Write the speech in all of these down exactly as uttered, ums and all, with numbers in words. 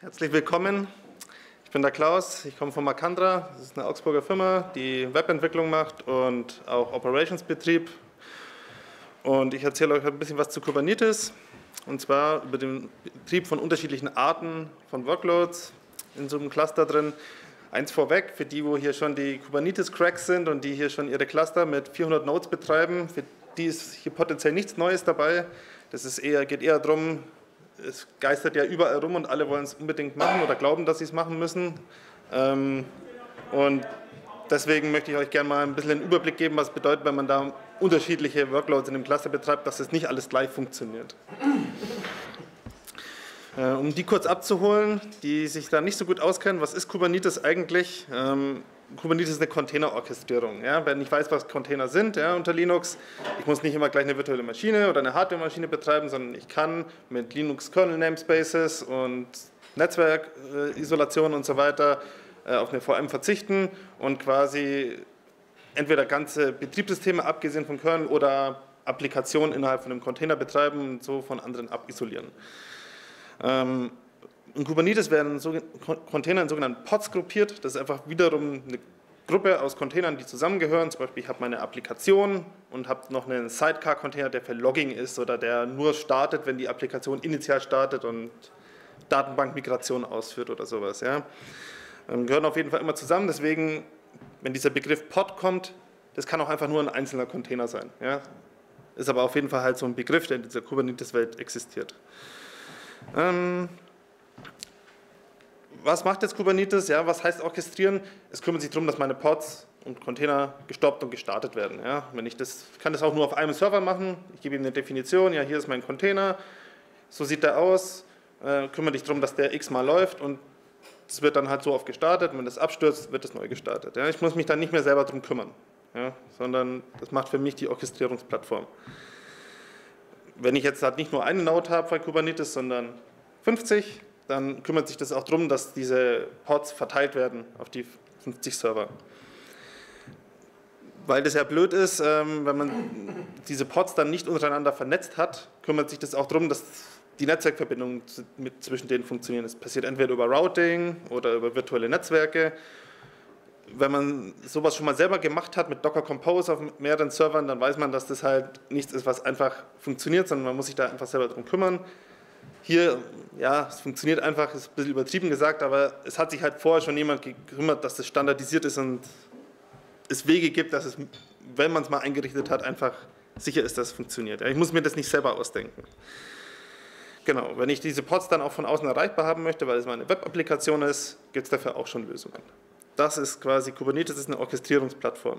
Herzlich willkommen. Ich bin der Klaus, ich komme von Macandra. Das ist eine Augsburger Firma, die Webentwicklung macht und auch Operationsbetrieb. Und ich erzähle euch ein bisschen was zu Kubernetes, und zwar über den Betrieb von unterschiedlichen Arten von Workloads in so einem Cluster drin. Eins vorweg, für die, wo hier schon die Kubernetes-Cracks sind und die hier schon ihre Cluster mit vierhundert Nodes betreiben, für die ist hier potenziell nichts Neues dabei. Das ist eher, geht eher darum, es geistert ja überall rum und alle wollen es unbedingt machen oder glauben, dass sie es machen müssen. Und deswegen möchte ich euch gerne mal ein bisschen einen Überblick geben, was es bedeutet, wenn man da unterschiedliche Workloads in dem Cluster betreibt, dass es nicht alles gleich funktioniert. Um die kurz abzuholen, die sich da nicht so gut auskennen, was ist Kubernetes eigentlich? Ähm, Kubernetes ist eine Containerorchestrierung. Ja? Wenn ich weiß, was Container sind, ja, unter Linux, ich muss nicht immer gleich eine virtuelle Maschine oder eine Hardware-Maschine betreiben, sondern ich kann mit Linux-Kernel-Namespaces und Netzwerkisolation und so weiter äh, auf eine V M verzichten und quasi entweder ganze Betriebssysteme, abgesehen vom Kernel, oder Applikationen innerhalb von einem Container betreiben und so von anderen abisolieren. Ähm, in Kubernetes werden so Container in sogenannten Pods gruppiert. Das ist einfach wiederum eine Gruppe aus Containern, die zusammengehören. Zum Beispiel, ich habe meine Applikation und habe noch einen Sidecar-Container, der für Logging ist oder der nur startet, wenn die Applikation initial startet und Datenbankmigration ausführt oder sowas. Ja. Ähm, gehören auf jeden Fall immer zusammen. Deswegen, wenn dieser Begriff Pod kommt, das kann auch einfach nur ein einzelner Container sein. Ja. Ist aber auf jeden Fall halt so ein Begriff, der in dieser Kubernetes-Welt existiert. Ähm, was macht jetzt Kubernetes? Ja, was heißt orchestrieren? Es kümmert sich darum, dass meine Pods und Container gestoppt und gestartet werden. Ja, wenn ich das, kann das auch nur auf einem Server machen. Ich gebe ihm eine Definition. Ja, hier ist mein Container. So sieht der aus. Äh, kümmere dich darum, dass der x-mal läuft und es wird dann halt so oft gestartet. Und wenn das abstürzt, wird es neu gestartet. Ja, ich muss mich dann nicht mehr selber darum kümmern, ja, sondern das macht für mich die Orchestrierungsplattform. Wenn ich jetzt halt nicht nur eine Node habe bei Kubernetes, sondern fünfzig, dann kümmert sich das auch darum, dass diese Pods verteilt werden auf die fünfzig Server. Weil das ja blöd ist, wenn man diese Pods dann nicht untereinander vernetzt hat, kümmert sich das auch darum, dass die Netzwerkverbindungen mit zwischen denen funktionieren. Das passiert entweder über Routing oder über virtuelle Netzwerke. Wenn man sowas schon mal selber gemacht hat mit Docker Compose auf mehreren Servern, dann weiß man, dass das halt nichts ist, was einfach funktioniert, sondern man muss sich da einfach selber drum kümmern. Hier, ja, es funktioniert einfach, ist ein bisschen übertrieben gesagt, aber es hat sich halt vorher schon jemand gekümmert, dass das standardisiert ist und es Wege gibt, dass es, wenn man es mal eingerichtet hat, einfach sicher ist, dass es funktioniert. Ich muss mir das nicht selber ausdenken. Genau, wenn ich diese Pods dann auch von außen erreichbar haben möchte, weil es meine Web-Applikation ist, gibt es dafür auch schon Lösungen. Das ist quasi, Kubernetes ist eine Orchestrierungsplattform.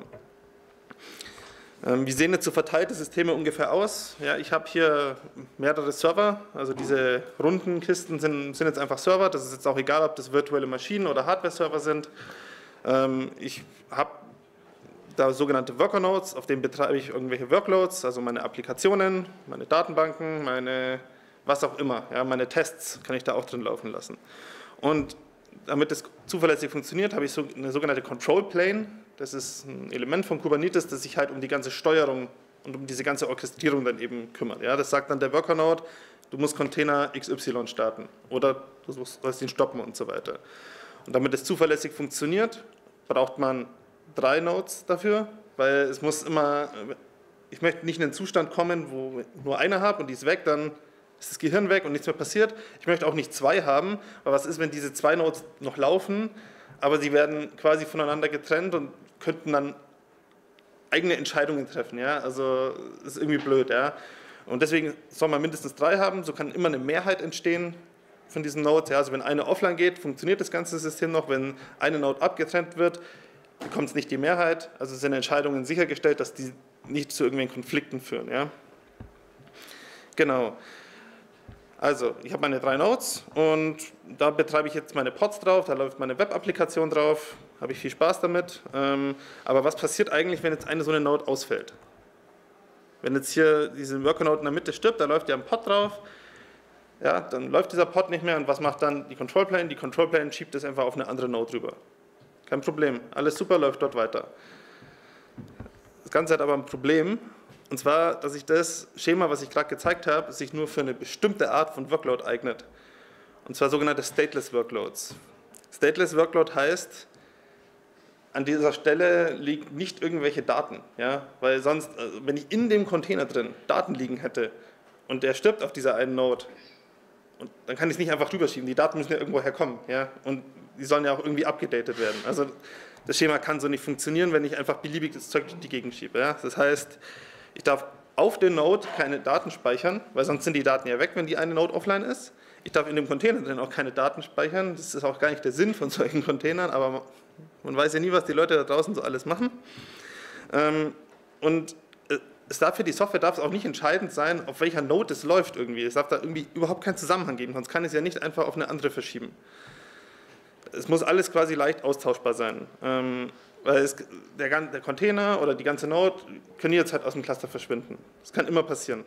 Ähm, wie sehen jetzt so verteilte Systeme ungefähr aus? Ja, ich habe hier mehrere Server, also diese runden Kisten sind, sind jetzt einfach Server, das ist jetzt auch egal, ob das virtuelle Maschinen oder Hardware-Server sind. Ähm, ich habe da sogenannte Worker-Nodes, auf denen betreibe ich irgendwelche Workloads, also meine Applikationen, meine Datenbanken, meine was auch immer, ja, meine Tests kann ich da auch drin laufen lassen. Und damit das zuverlässig funktioniert, habe ich so eine sogenannte Control Plane. Das ist ein Element von Kubernetes, das sich halt um die ganze Steuerung und um diese ganze Orchestrierung dann eben kümmert. Ja, das sagt dann der Worker Node, du musst Container X Y starten oder du sollst ihn stoppen und so weiter. Und damit es zuverlässig funktioniert, braucht man drei Nodes dafür, weil es muss immer, ich möchte nicht in einen Zustand kommen, wo ich nur eine habe und die ist weg, dann ist das Gehirn weg und nichts mehr passiert. Ich möchte auch nicht zwei haben, aber was ist, wenn diese zwei Nodes noch laufen, aber sie werden quasi voneinander getrennt und könnten dann eigene Entscheidungen treffen. Ja? Also das ist irgendwie blöd. Ja? Und deswegen soll man mindestens drei haben, so kann immer eine Mehrheit entstehen von diesen Nodes. Ja? Also wenn eine offline geht, funktioniert das ganze System noch. Wenn eine Node abgetrennt wird, bekommt es nicht die Mehrheit. Also sind Entscheidungen sichergestellt, dass die nicht zu irgendwelchen Konflikten führen. Ja? Genau. Also, ich habe meine drei Nodes und da betreibe ich jetzt meine Pods drauf, da läuft meine Web-Applikation drauf, habe ich viel Spaß damit. Aber was passiert eigentlich, wenn jetzt eine so eine Node ausfällt? Wenn jetzt hier diese Worker-Node in der Mitte stirbt, da läuft ja ein Pod drauf, ja, dann läuft dieser Pod nicht mehr und was macht dann die Control Plane? Die Control Plane schiebt das einfach auf eine andere Node rüber. Kein Problem, alles super, läuft dort weiter. Das Ganze hat aber ein Problem. Und zwar, dass sich das Schema, was ich gerade gezeigt habe, sich nur für eine bestimmte Art von Workload eignet. und zwar sogenannte Stateless Workloads. Stateless Workload heißt, an dieser Stelle liegen nicht irgendwelche Daten, ja? Weil sonst, also wenn ich in dem Container drin Daten liegen hätte und der stirbt auf dieser einen Node, und dann kann ich es nicht einfach rüberschieben, die Daten müssen ja irgendwo herkommen, ja? Und die sollen ja auch irgendwie abgedatet werden. Also das Schema kann so nicht funktionieren, wenn ich einfach beliebiges Zeug durch die Gegend schiebe. Ja? Das heißt, ich darf auf den Node keine Daten speichern, weil sonst sind die Daten ja weg, wenn die eine Node offline ist. Ich darf in dem Container drin auch keine Daten speichern, das ist auch gar nicht der Sinn von solchen Containern, aber man weiß ja nie, was die Leute da draußen so alles machen. Und es darf für die Software darf es auch nicht entscheidend sein, auf welcher Node es läuft irgendwie. Es darf da irgendwie überhaupt keinen Zusammenhang geben, sonst kann ich es ja nicht einfach auf eine andere verschieben. Es muss alles quasi leicht austauschbar sein, weil es, der, der Container oder die ganze Node können jederzeit aus dem Cluster verschwinden. Das kann immer passieren.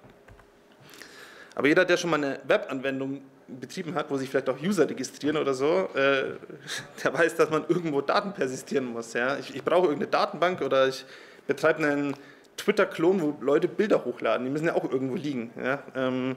Aber jeder, der schon mal eine Webanwendung betrieben hat, wo sich vielleicht auch User registrieren oder so, äh, der weiß, dass man irgendwo Daten persistieren muss. Ja? Ich, ich brauche irgendeine Datenbank oder ich betreibe einen Twitter-Klon, wo Leute Bilder hochladen. Die müssen ja auch irgendwo liegen. Ja? Ähm,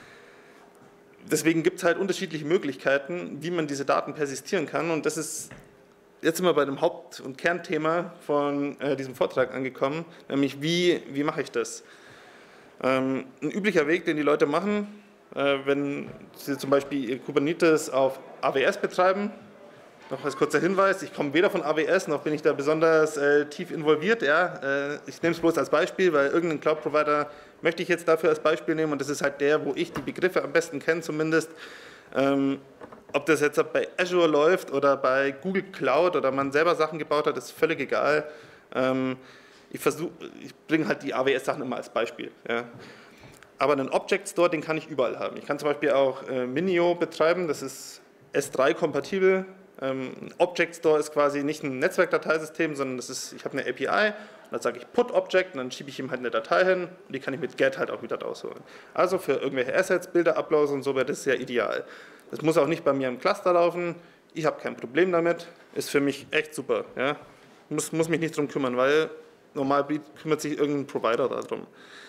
deswegen gibt es halt unterschiedliche Möglichkeiten, wie man diese Daten persistieren kann. Und das ist jetzt sind wir bei dem Haupt- und Kernthema von äh, diesem Vortrag angekommen, nämlich wie, wie mache ich das? Ähm, ein üblicher Weg, den die Leute machen, äh, wenn sie zum Beispiel ihr Kubernetes auf A W S betreiben, noch als kurzer Hinweis, ich komme weder von A W S, noch bin ich da besonders äh, tief involviert. Ja? Äh, ich nehme es bloß als Beispiel, weil irgendeinen Cloud-Provider möchte ich jetzt dafür als Beispiel nehmen und das ist halt der, wo ich die Begriffe am besten kenne zumindest. Ähm, ob das jetzt bei Azure läuft oder bei Google Cloud oder man selber Sachen gebaut hat, ist völlig egal. Ähm, ich versuch, ich bringe halt die A W S-Sachen immer als Beispiel. Ja. Aber einen Object Store, den kann ich überall haben. Ich kann zum Beispiel auch äh, Minio betreiben, das ist S drei kompatibel. Ähm, ein Object Store ist quasi nicht ein Netzwerkdateisystem, sondern das ist, ich habe eine A P I und dann sage ich Put Object und dann schiebe ich ihm halt eine Datei hin und die kann ich mit Get halt auch wieder rausholen. Also für irgendwelche Assets, Bilder, Uploads und so wäre das sehr ideal. Das muss auch nicht bei mir im Cluster laufen, ich habe kein Problem damit, ist für mich echt super. Ja? Muss, muss mich nicht darum kümmern, weil normal kümmert sich irgendein Provider darum.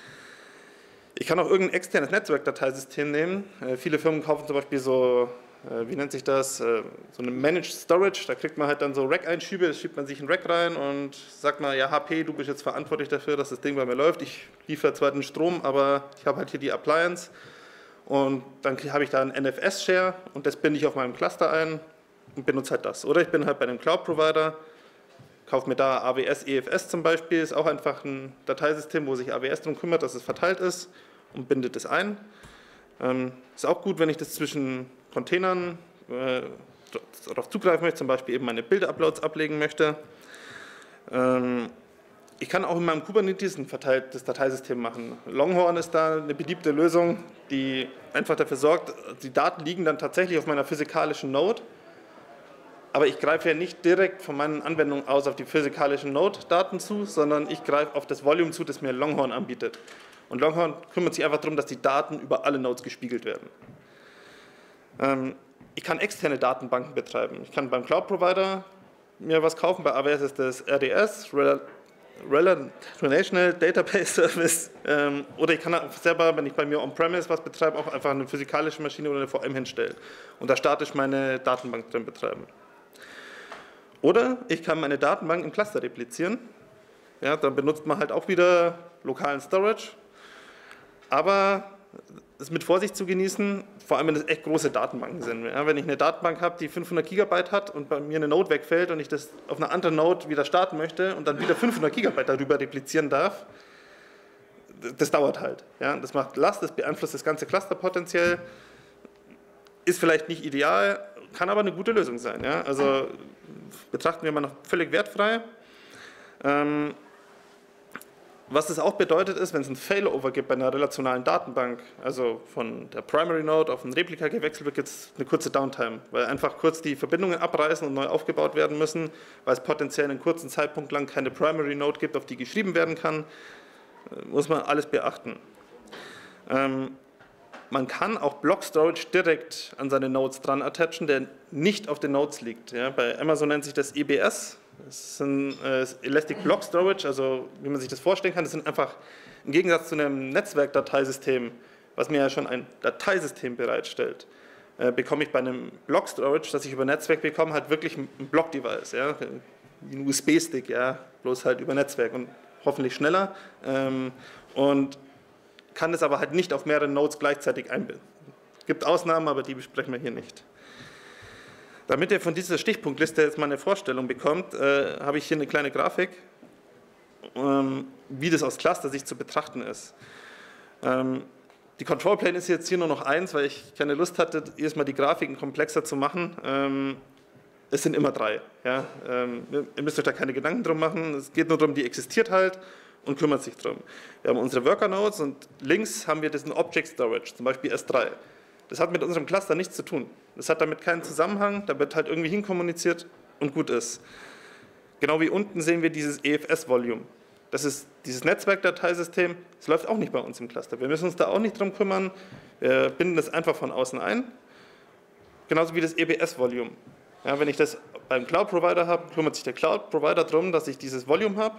Ich kann auch irgendein externes Netzwerkdateisystem nehmen. Äh, viele Firmen kaufen zum Beispiel so, äh, wie nennt sich das, äh, so eine Managed Storage, da kriegt man halt dann so Rack-Einschübe, das schiebt man sich in Rack rein und sagt mal, ja H P, du bist jetzt verantwortlich dafür, dass das Ding bei mir läuft, ich liefere zwar den Strom, aber ich habe halt hier die Appliance und dann habe ich da einen N F S-Share und das binde ich auf meinem Cluster ein und benutze halt das. Oder ich bin halt bei einem Cloud-Provider, kaufe mir da A W S E F S zum Beispiel, ist auch einfach ein Dateisystem, wo sich A W S darum kümmert, dass es verteilt ist und bindet es ein. Ähm, ist auch gut, wenn ich das zwischen Containern äh, darauf zugreifen möchte, zum Beispiel eben meine Bilder-Uploads ablegen möchte. Ähm, ich kann auch in meinem Kubernetes ein verteiltes Dateisystem machen. Longhorn ist da eine beliebte Lösung, die einfach dafür sorgt, die Daten liegen dann tatsächlich auf meiner physikalischen Node, aber ich greife ja nicht direkt von meinen Anwendungen aus auf die physikalischen Node-Daten zu, sondern ich greife auf das Volume zu, das mir Longhorn anbietet. Und Longhorn kümmert sich einfach darum, dass die Daten über alle Nodes gespiegelt werden. Ähm, ich kann externe Datenbanken betreiben. Ich kann beim Cloud-Provider mir was kaufen, bei A W S ist das R D S, Relational Database Service, ähm, oder ich kann auch selber, wenn ich bei mir on-premise was betreibe, auch einfach eine physikalische Maschine oder eine V M hinstellen und da statisch meine Datenbank drin betreiben. Oder ich kann meine Datenbank im Cluster replizieren, ja, dann benutzt man halt auch wieder lokalen Storage, aber es ist mit Vorsicht zu genießen, vor allem wenn es echt große Datenbanken sind. Ja, wenn ich eine Datenbank habe, die fünfhundert Gigabyte hat und bei mir eine Node wegfällt und ich das auf einer anderen Node wieder starten möchte und dann wieder fünfhundert Gigabyte darüber replizieren darf, das dauert halt. Ja, das macht Last, das beeinflusst das ganze Cluster potenziell, ist vielleicht nicht ideal, kann aber eine gute Lösung sein. Ja? Also betrachten wir mal noch völlig wertfrei. Ähm, Was das auch bedeutet ist, wenn es ein Failover gibt bei einer relationalen Datenbank, also von der Primary Node auf ein Replika gewechselt wird, gibt es eine kurze Downtime, weil einfach kurz die Verbindungen abreißen und neu aufgebaut werden müssen, weil es potenziell einen kurzen Zeitpunkt lang keine Primary Node gibt, auf die geschrieben werden kann, muss man alles beachten. Ähm, man kann auch Block Storage direkt an seine Nodes dran attachen, der nicht auf den Nodes liegt. Ja, bei Amazon nennt sich das E B S. Das ist ein äh, Elastic Block Storage, also wie man sich das vorstellen kann, das sind einfach im Gegensatz zu einem Netzwerkdateisystem, was mir ja schon ein Dateisystem bereitstellt, äh, bekomme ich bei einem Block-Storage, das ich über Netzwerk bekomme, halt wirklich ein Block-Device, ja? Wie ein U S B-Stick, ja? Bloß halt über Netzwerk und hoffentlich schneller. Ähm, und kann es aber halt nicht auf mehrere Nodes gleichzeitig einbinden. Es gibt Ausnahmen, aber die besprechen wir hier nicht. Damit ihr von dieser Stichpunktliste jetzt mal eine Vorstellung bekommt, äh, habe ich hier eine kleine Grafik, ähm, wie das aus Cluster-Sicht zu betrachten ist. Ähm, die Control Plane ist jetzt hier nur noch eins, weil ich keine Lust hatte, jedes Mal die Grafiken komplexer zu machen. Ähm, es sind immer drei. Ja? Ähm, ihr müsst euch da keine Gedanken drum machen. Es geht nur darum, die existiert halt und kümmert sich drum. Wir haben unsere Worker Nodes und links haben wir diesen Object Storage, zum Beispiel S drei. Das hat mit unserem Cluster nichts zu tun. Das hat damit keinen Zusammenhang, da wird halt irgendwie hinkommuniziert und gut ist. Genau wie unten sehen wir dieses E F S-Volume. Das ist dieses Netzwerkdateisystem, das läuft auch nicht bei uns im Cluster. Wir müssen uns da auch nicht drum kümmern, wir binden das einfach von außen ein. Genauso wie das E B S-Volume. Ja, wenn ich das beim Cloud-Provider habe, kümmert sich der Cloud-Provider darum, dass ich dieses Volume habe.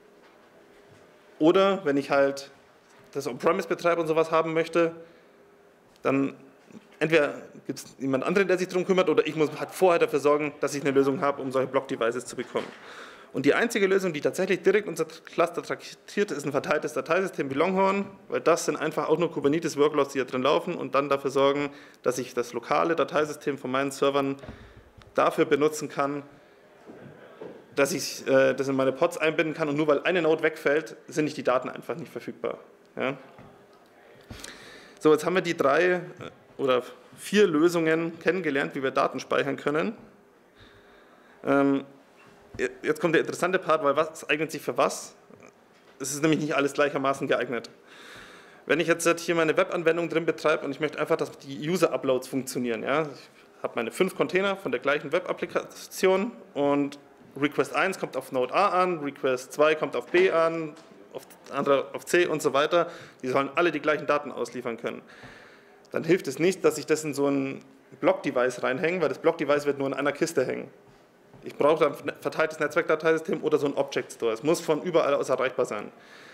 Oder wenn ich halt das On-Premise betreibe und sowas haben möchte, dann entweder gibt es jemand anderen, der sich darum kümmert, oder ich muss halt vorher dafür sorgen, dass ich eine Lösung habe, um solche Block-Devices zu bekommen. Und die einzige Lösung, die tatsächlich direkt unser Cluster traktiert, ist ein verteiltes Dateisystem wie Longhorn, weil das sind einfach auch nur Kubernetes-Workloads, die da drin laufen und dann dafür sorgen, dass ich das lokale Dateisystem von meinen Servern dafür benutzen kann, dass ich äh, das in meine Pods einbinden kann und nur weil eine Node wegfällt, sind nicht die Daten einfach nicht verfügbar. Ja? So, jetzt haben wir die drei oder vier Lösungen kennengelernt, wie wir Daten speichern können. Ähm, jetzt kommt der interessante Part, weil was eignet sich für was? Es ist nämlich nicht alles gleichermaßen geeignet. Wenn ich jetzt hier meine Webanwendung drin betreibe und ich möchte einfach, dass die User-Uploads funktionieren. Ja? Ich habe meine fünf Container von der gleichen Web-Applikation und Request eins kommt auf Node A an, Request zwei kommt auf B an, auf andere auf C und so weiter. Die sollen alle die gleichen Daten ausliefern können. Dann hilft es nicht, dass ich das in so ein Block-Device reinhänge, weil das Block-Device wird nur in einer Kiste hängen. Ich brauche dann ein verteiltes Netzwerkdateisystem oder so ein Object Store. Es muss von überall aus erreichbar sein.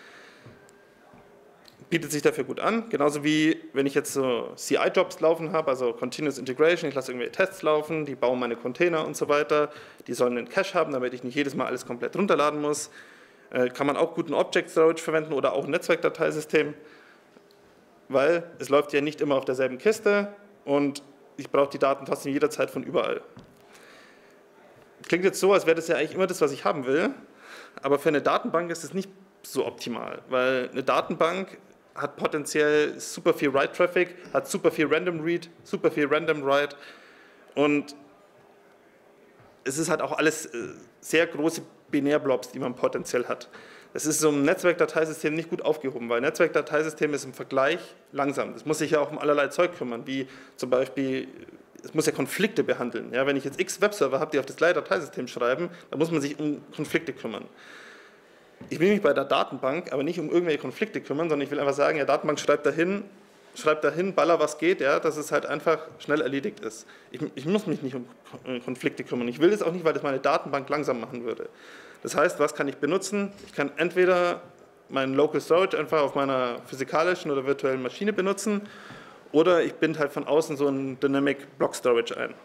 Bietet sich dafür gut an, genauso wie wenn ich jetzt so C I-Jobs laufen habe, also Continuous Integration, ich lasse irgendwelche Tests laufen, die bauen meine Container und so weiter, die sollen einen Cache haben, damit ich nicht jedes Mal alles komplett runterladen muss. Äh, kann man auch guten Object Storage verwenden oder auch ein Netzwerkdateisystem, weil es läuft ja nicht immer auf derselben Kiste und ich brauche die Daten trotzdem jederzeit von überall. Klingt jetzt so, als wäre das ja eigentlich immer das, was ich haben will, aber für eine Datenbank ist es nicht so optimal, weil eine Datenbank hat potenziell super viel Write-Traffic, hat super viel Random Read, super viel Random Write und es ist halt auch alles sehr große Binärblobs, die man potenziell hat. Das ist so ein Netzwerkdateisystem nicht gut aufgehoben, weil Netzwerkdateisystem ist im Vergleich langsam. Das muss sich ja auch um allerlei Zeug kümmern, wie zum Beispiel, es muss ja Konflikte behandeln. Ja, wenn ich jetzt x Webserver habe, die auf das gleiche Dateisystem schreiben, dann muss man sich um Konflikte kümmern. Ich will mich bei der Datenbank aber nicht um irgendwelche Konflikte kümmern, sondern ich will einfach sagen, ja, Datenbank schreibt dahin, schreibt dahin, baller was geht, ja, dass es halt einfach schnell erledigt ist. Ich, ich muss mich nicht um Konflikte kümmern. Ich will das auch nicht, weil das meine Datenbank langsam machen würde. Das heißt, was kann ich benutzen? Ich kann entweder meinen Local Storage einfach auf meiner physikalischen oder virtuellen Maschine benutzen oder ich binde halt von außen so ein Dynamic Block Storage ein.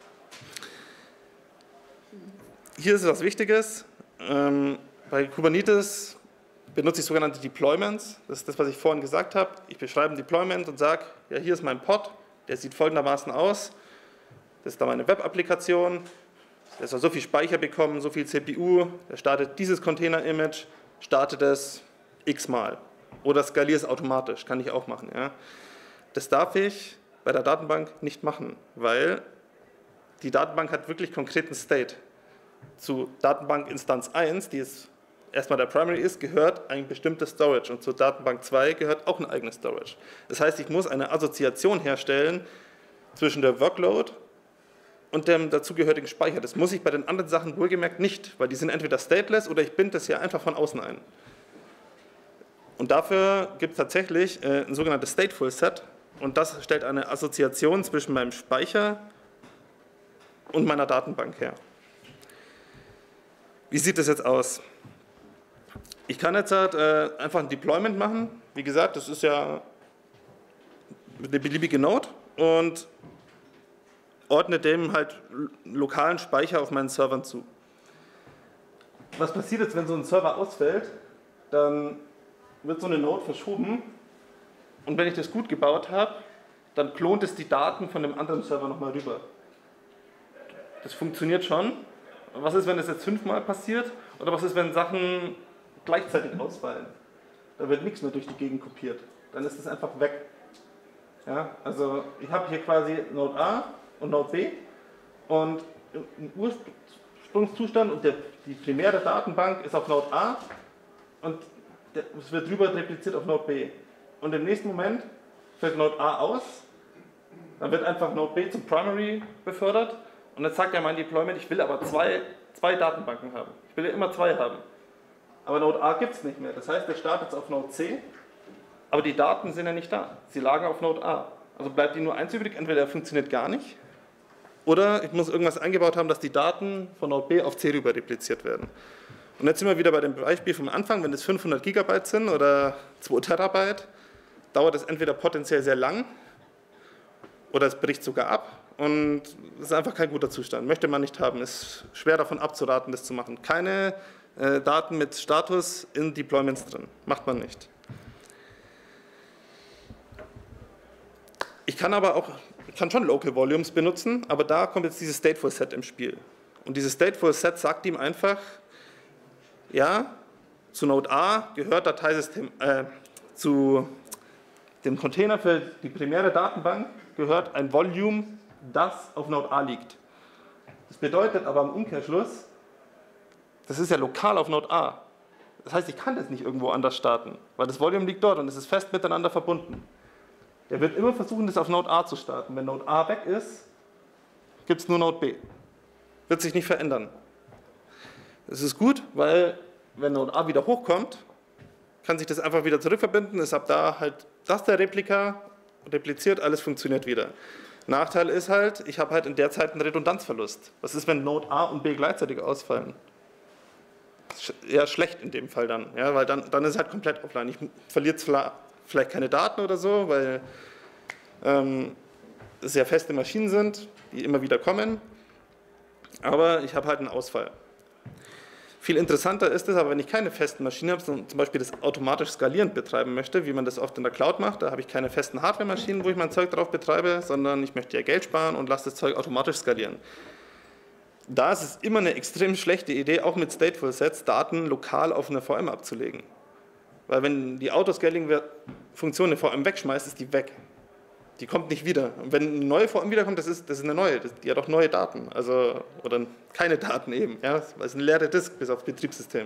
Hier ist was Wichtiges. Ähm, Bei Kubernetes benutze ich sogenannte Deployments. Das ist das, was ich vorhin gesagt habe. Ich beschreibe ein Deployment und sage, ja, hier ist mein Pod, der sieht folgendermaßen aus. Das ist da meine Web-Applikation. Der soll so viel Speicher bekommen, so viel C P U. Der startet dieses Container-Image, startet es x-mal. Oder skaliert es automatisch, kann ich auch machen. Ja. Das darf ich bei der Datenbank nicht machen, weil die Datenbank hat wirklich konkreten State. Zu Datenbank Instanz eins, die ist erstmal der Primary ist, gehört ein bestimmtes Storage und zur Datenbank zwei gehört auch ein eigenes Storage. Das heißt, ich muss eine Assoziation herstellen zwischen der Workload und dem dazugehörigen Speicher. Das muss ich bei den anderen Sachen wohlgemerkt nicht, weil die sind entweder stateless oder ich binde das ja einfach von außen ein. Und dafür gibt es tatsächlich äh, ein sogenanntes Stateful Set und das stellt eine Assoziation zwischen meinem Speicher und meiner Datenbank her. Wie sieht das jetzt aus? Ich kann jetzt halt, äh, einfach ein Deployment machen. Wie gesagt, das ist ja eine beliebige Node und ordne dem halt lokalen Speicher auf meinen Servern zu. Was passiert jetzt, wenn so ein Server ausfällt? Dann wird so eine Node verschoben und wenn ich das gut gebaut habe, dann klont es die Daten von dem anderen Server nochmal rüber. Das funktioniert schon. Was ist, wenn das jetzt fünfmal passiert? Oder was ist, wenn Sachen gleichzeitig ausfallen? Da wird nichts mehr durch die Gegend kopiert. Dann ist das einfach weg. Ja, also ich habe hier quasi Node A und Node B und im Ursprungszustand und der, die primäre Datenbank ist auf Node A und der, es wird drüber repliziert auf Node B. Und im nächsten Moment fällt Node A aus, dann wird einfach Node B zum Primary befördert und dann sagt ja mein Deployment, ich will aber zwei, zwei Datenbanken haben. Ich will ja immer zwei haben. Aber Node A gibt es nicht mehr. Das heißt, der startet jetzt auf Node C, aber die Daten sind ja nicht da. Sie lagen auf Node A. Also bleibt die nur eins übrig, entweder er funktioniert gar nicht oder ich muss irgendwas eingebaut haben, dass die Daten von Node B auf C rüber repliziert werden. Und jetzt sind wir wieder bei dem Beispiel vom Anfang, wenn es fünfhundert Gigabyte sind oder zwei Terabyte, dauert es entweder potenziell sehr lang oder es bricht sogar ab und das ist einfach kein guter Zustand. Möchte man nicht haben, ist schwer davon abzuraten, das zu machen. Keine äh, Daten mit Status in Deployments drin, macht man nicht. Ich kann aber auch, ich kann schon Local Volumes benutzen, aber da kommt jetzt dieses Stateful Set im Spiel. Und dieses Stateful Set sagt ihm einfach, ja, zu Node A gehört Dateisystem, äh, zu dem Container für die primäre Datenbank gehört ein Volume, das auf Node A liegt. Das bedeutet aber im Umkehrschluss, das ist ja lokal auf Node A. Das heißt, ich kann das nicht irgendwo anders starten, weil das Volume liegt dort und es ist fest miteinander verbunden. Der wird immer versuchen, das auf Node A zu starten. Wenn Node A weg ist, gibt es nur Node B. Wird sich nicht verändern. Das ist gut, weil wenn Node A wieder hochkommt, kann sich das einfach wieder zurückverbinden, ist ab da halt das der Replika, repliziert, alles funktioniert wieder. Nachteil ist halt, ich habe halt in der Zeit einen Redundanzverlust. Was ist, wenn Node A und B gleichzeitig ausfallen? Eher schlecht in dem Fall dann, ja, weil dann, dann ist es halt komplett offline. Ich verliere zwar vielleicht keine Daten oder so, weil ähm, es ja feste Maschinen sind, die immer wieder kommen, aber ich habe halt einen Ausfall. Viel interessanter ist es aber, wenn ich keine festen Maschinen habe, sondern zum Beispiel das automatisch skalierend betreiben möchte, wie man das oft in der Cloud macht, da habe ich keine festen Hardware-Maschinen, wo ich mein Zeug drauf betreibe, sondern ich möchte ja Geld sparen und lasse das Zeug automatisch skalieren. Da ist es immer eine extrem schlechte Idee, auch mit Stateful Sets Daten lokal auf eine V M abzulegen. Weil wenn die Autoscaling-Funktion eine V M wegschmeißt, ist die weg. Die kommt nicht wieder. Und wenn eine neue V M wiederkommt, das ist, das ist eine neue, das, die hat auch neue Daten. Also, oder keine Daten eben, ja? Weil es eine leere Disk bis aufs Betriebssystem.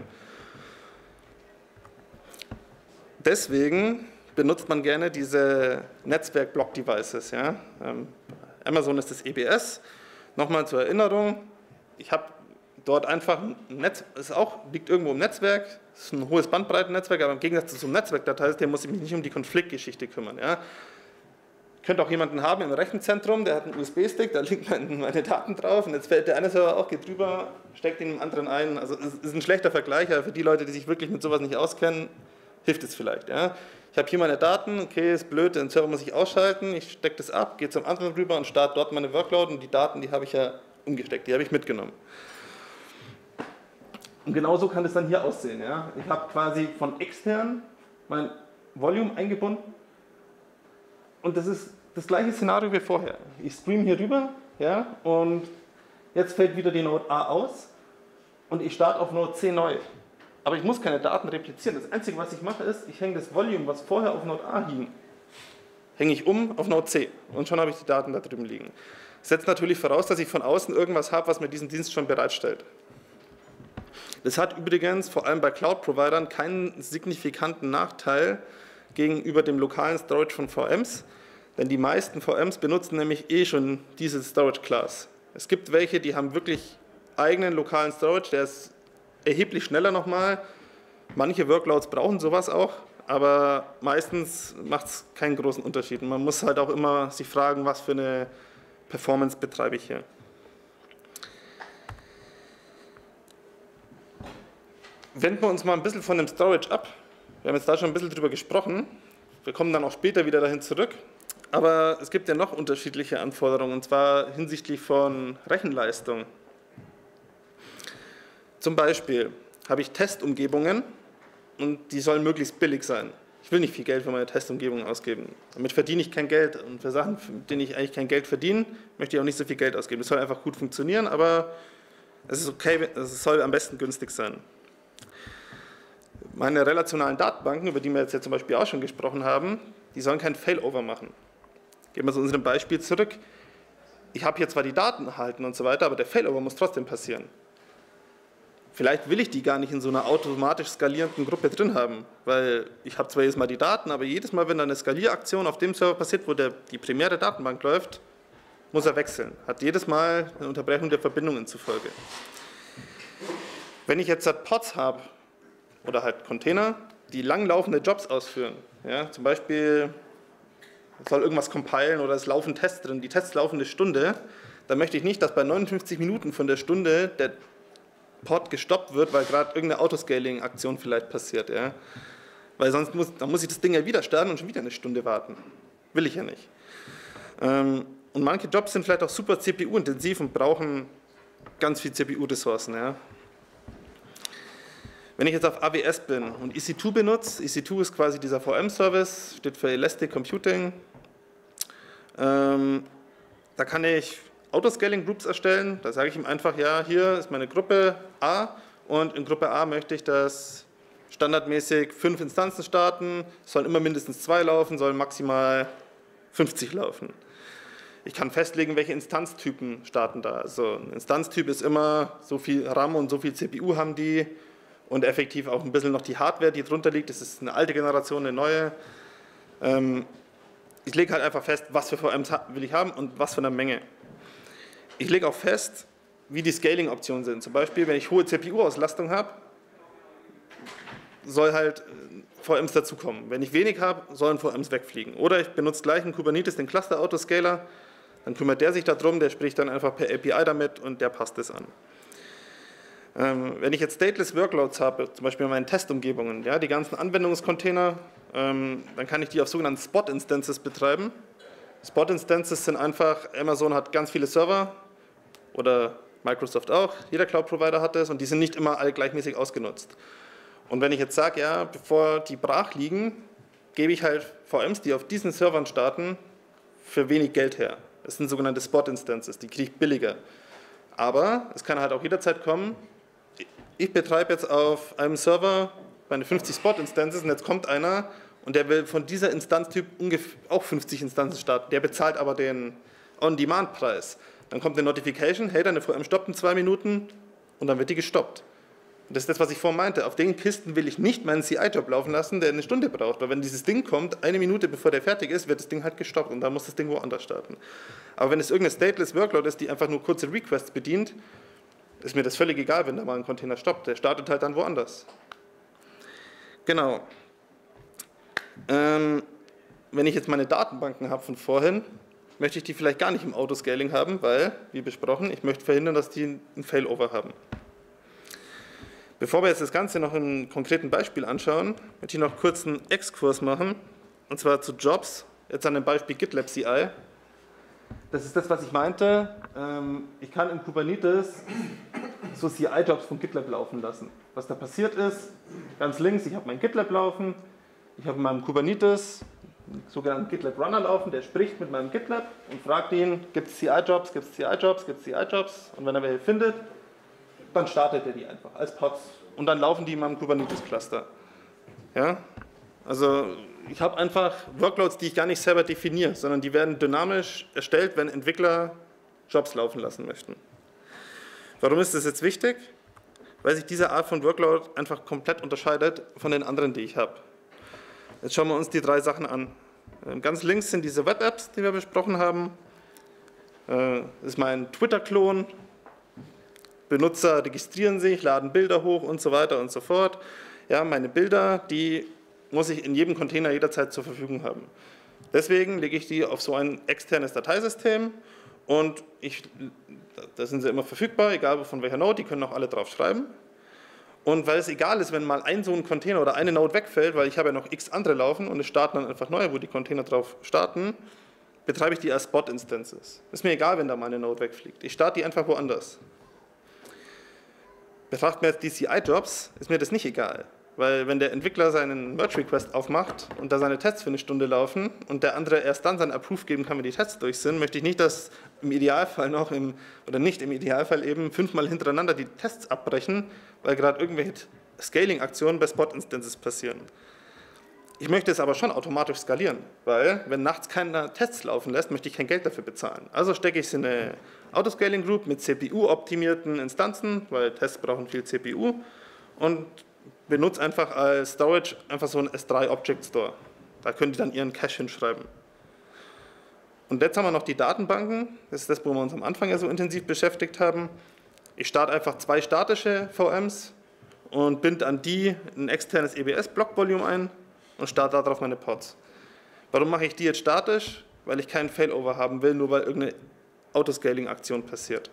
Deswegen benutzt man gerne diese Netzwerk-Block-Devices. Ja? Ähm, Amazon ist das E B S. Nochmal zur Erinnerung, ich habe dort einfach ein Netz, es auch, liegt irgendwo im Netzwerk, es ist ein hohes Bandbreitennetzwerk, aber im Gegensatz zu so einem Netzwerkdateisystem muss ich mich nicht um die Konfliktgeschichte kümmern. Ja. Ich könnte auch jemanden haben im Rechenzentrum, der hat einen U S B-Stick, da liegen meine Daten drauf und jetzt fällt der eine Server auch, geht drüber, steckt ihn im anderen ein. Also es ist ein schlechter Vergleich, aber für die Leute, die sich wirklich mit sowas nicht auskennen, hilft es vielleicht. Ja. Ich habe hier meine Daten, okay, ist blöd, den Server muss ich ausschalten, ich stecke das ab, gehe zum anderen rüber und starte dort meine Workload und die Daten, die habe ich ja umgesteckt, die habe ich mitgenommen. Und genauso kann es dann hier aussehen. Ja? Ich habe quasi von extern mein Volume eingebunden und das ist das gleiche Szenario wie vorher. Ich streame hier rüber, ja, und jetzt fällt wieder die Node A aus und ich starte auf Node C neu. Aber ich muss keine Daten replizieren. Das Einzige, was ich mache, ist, ich hänge das Volume, was vorher auf Node A hing, hänge ich um auf Node C und schon habe ich die Daten da drüben liegen. Das setzt natürlich voraus, dass ich von außen irgendwas habe, was mir diesen Dienst schon bereitstellt. Das hat übrigens vor allem bei Cloud-Providern keinen signifikanten Nachteil gegenüber dem lokalen Storage von V Ms, denn die meisten V Ms benutzen nämlich eh schon diese Storage-Class. Es gibt welche, die haben wirklich eigenen lokalen Storage, der ist erheblich schneller nochmal. Manche Workloads brauchen sowas auch, aber meistens macht es keinen großen Unterschied. Und man muss halt auch immer sich fragen, was für eine Performance betreibe ich hier. Wenden wir uns mal ein bisschen von dem Storage ab. Wir haben jetzt da schon ein bisschen drüber gesprochen. Wir kommen dann auch später wieder dahin zurück. Aber es gibt ja noch unterschiedliche Anforderungen, und zwar hinsichtlich von Rechenleistung. Zum Beispiel habe ich Testumgebungen und die sollen möglichst billig sein. Ich will nicht viel Geld für meine Testumgebung ausgeben. Damit verdiene ich kein Geld. Und für Sachen, für denen ich eigentlich kein Geld verdiene, möchte ich auch nicht so viel Geld ausgeben. Es soll einfach gut funktionieren, aber es ist okay, es soll am besten günstig sein. Meine relationalen Datenbanken, über die wir jetzt ja zum Beispiel auch schon gesprochen haben, die sollen kein Failover machen. Gehen wir zu unserem Beispiel zurück. Ich habe hier zwar die Daten erhalten und so weiter, aber der Failover muss trotzdem passieren. Vielleicht will ich die gar nicht in so einer automatisch skalierenden Gruppe drin haben, weil ich habe zwar jedes Mal die Daten, aber jedes Mal, wenn da eine Skalieraktion auf dem Server passiert, wo der, die primäre Datenbank läuft, muss er wechseln. Hat jedes Mal eine Unterbrechung der Verbindungen zur Folge. Wenn ich jetzt halt Pods habe oder halt Container, die langlaufende Jobs ausführen, ja, zum Beispiel soll irgendwas compilen oder es laufen Tests drin, die Tests laufen eine Stunde, dann möchte ich nicht, dass bei neunundfünfzig Minuten von der Stunde der Pod gestoppt wird, weil gerade irgendeine Autoscaling-Aktion vielleicht passiert. Ja? Weil sonst muss, dann muss ich das Ding ja wieder starten und schon wieder eine Stunde warten. Will ich ja nicht. Ähm, und manche Jobs sind vielleicht auch super C P U-intensiv und brauchen ganz viel C P U-Ressourcen. Ja? Wenn ich jetzt auf A W S bin und E C zwei benutze, E C zwei ist quasi dieser V M-Service, steht für Elastic Computing, ähm, da kann ich Autoscaling-Groups erstellen, da sage ich ihm einfach, ja, hier ist meine Gruppe A und in Gruppe A möchte ich, dass standardmäßig fünf Instanzen starten, es sollen immer mindestens zwei laufen, sollen maximal fünfzig laufen. Ich kann festlegen, welche Instanztypen starten da. Also ein Instanztyp ist immer, so viel RAM und so viel C P U haben die und effektiv auch ein bisschen noch die Hardware, die drunter liegt. Das ist eine alte Generation, eine neue. Ich lege halt einfach fest, was für V Ms will ich haben und was für eine Menge. Ich lege auch fest, wie die Scaling-Optionen sind. Zum Beispiel, wenn ich hohe C P U-Auslastung habe, soll halt V Ms dazukommen. Wenn ich wenig habe, sollen V Ms wegfliegen. Oder ich benutze gleich in Kubernetes den Cluster-Autoscaler, dann kümmert der sich darum, der spricht dann einfach per A P I damit und der passt es an. Ähm, wenn ich jetzt Stateless Workloads habe, zum Beispiel in meinen Testumgebungen, ja, die ganzen Anwendungscontainer, ähm, dann kann ich die auf sogenannten Spot-Instances betreiben. Spot-Instances sind einfach, Amazon hat ganz viele Server, oder Microsoft auch, jeder Cloud-Provider hat das und die sind nicht immer alle gleichmäßig ausgenutzt. Und wenn ich jetzt sage, ja, bevor die brach liegen, gebe ich halt V Ms, die auf diesen Servern starten, für wenig Geld her. Das sind sogenannte Spot-Instances, die kriege ich billiger. Aber es kann halt auch jederzeit kommen, ich betreibe jetzt auf einem Server meine fünfzig Spot-Instances und jetzt kommt einer und der will von dieser Instanztyp ungefähr auch fünfzig Instanzen starten, der bezahlt aber den On-Demand-Preis. Dann kommt eine Notification, hey, deine V M stoppt in zwei Minuten und dann wird die gestoppt. Und das ist das, was ich vorhin meinte. Auf den Kisten will ich nicht meinen C I-Job laufen lassen, der eine Stunde braucht. Weil wenn dieses Ding kommt, eine Minute bevor der fertig ist, wird das Ding halt gestoppt und dann muss das Ding woanders starten. Aber wenn es irgendeine Stateless Workload ist, die einfach nur kurze Requests bedient, ist mir das völlig egal, wenn da mal ein Container stoppt. Der startet halt dann woanders. Genau. Ähm, wenn ich jetzt meine Datenbanken habe von vorhin, möchte ich die vielleicht gar nicht im Autoscaling haben, weil, wie besprochen, ich möchte verhindern, dass die ein Failover haben. Bevor wir jetzt das Ganze noch im konkreten Beispiel anschauen, möchte ich noch kurz einen Exkurs machen, und zwar zu Jobs, jetzt an dem Beispiel GitLab C I. Das ist das, was ich meinte. Ich kann in Kubernetes so C I-Jobs von GitLab laufen lassen. Was da passiert ist, ganz links, ich habe mein GitLab laufen, ich habe in meinem Kubernetes einen sogenannten GitLab Runner laufen, der spricht mit meinem GitLab und fragt ihn, gibt es C I-Jobs, gibt es C I-Jobs, gibt es C I-Jobs, und wenn er welche findet, dann startet er die einfach als Pods und dann laufen die in meinem Kubernetes-Cluster. Ja? Also ich habe einfach Workloads, die ich gar nicht selber definiere, sondern die werden dynamisch erstellt, wenn Entwickler Jobs laufen lassen möchten. Warum ist das jetzt wichtig? Weil sich diese Art von Workload einfach komplett unterscheidet von den anderen, die ich habe. Jetzt schauen wir uns die drei Sachen an. Ganz links sind diese Web-Apps, die wir besprochen haben. Das ist mein Twitter-Klon. Benutzer registrieren sich, laden Bilder hoch und so weiter und so fort. Ja, meine Bilder, die muss ich in jedem Container jederzeit zur Verfügung haben. Deswegen lege ich die auf so ein externes Dateisystem und ich, da sind sie immer verfügbar, egal von welcher Node, die können auch alle drauf schreiben. Und weil es egal ist, wenn mal ein so ein Container oder eine Node wegfällt, weil ich habe ja noch x andere laufen und es starten dann einfach neue, wo die Container drauf starten, betreibe ich die als Spot-Instances. Ist mir egal, wenn da meine Node wegfliegt. Ich starte die einfach woanders. Betrachtet man jetzt die C I-Jobs, ist mir das nicht egal. Weil wenn der Entwickler seinen Merge-Request aufmacht und da seine Tests für eine Stunde laufen und der andere erst dann sein Approve geben kann, wenn die Tests durch sind, möchte ich nicht, dass im Idealfall noch, im, oder nicht im Idealfall eben fünfmal hintereinander die Tests abbrechen, weil gerade irgendwelche Scaling-Aktionen bei Spot-Instances passieren. Ich möchte es aber schon automatisch skalieren, weil wenn nachts keiner Tests laufen lässt, möchte ich kein Geld dafür bezahlen. Also stecke ich es in eine Autoscaling-Group mit C P U-optimierten Instanzen, weil Tests brauchen viel C P U, und benutze einfach als Storage einfach so einen S drei Object Store. Da können die dann ihren Cache hinschreiben. Und jetzt haben wir noch die Datenbanken. Das ist das, wo wir uns am Anfang ja so intensiv beschäftigt haben. Ich starte einfach zwei statische V Ms und binde an die ein externes E B S-Block-Volume ein und starte darauf meine Pods. Warum mache ich die jetzt statisch? Weil ich keinen Failover haben will, nur weil irgendeine Autoscaling-Aktion passiert.